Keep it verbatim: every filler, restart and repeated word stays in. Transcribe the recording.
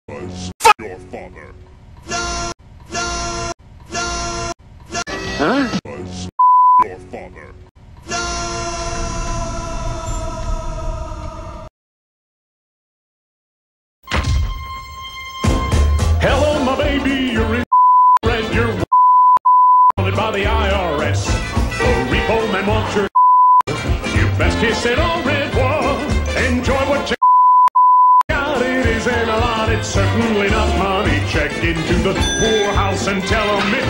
Was your father? Huh? Was your father? Hello, my baby, you're in red, you're wanted by the I R S. A repo man wants your you best kiss it au revoir. Enjoy what you got, it isn't a lot, it's certainly not money. Check into the poorhouse and tell them it's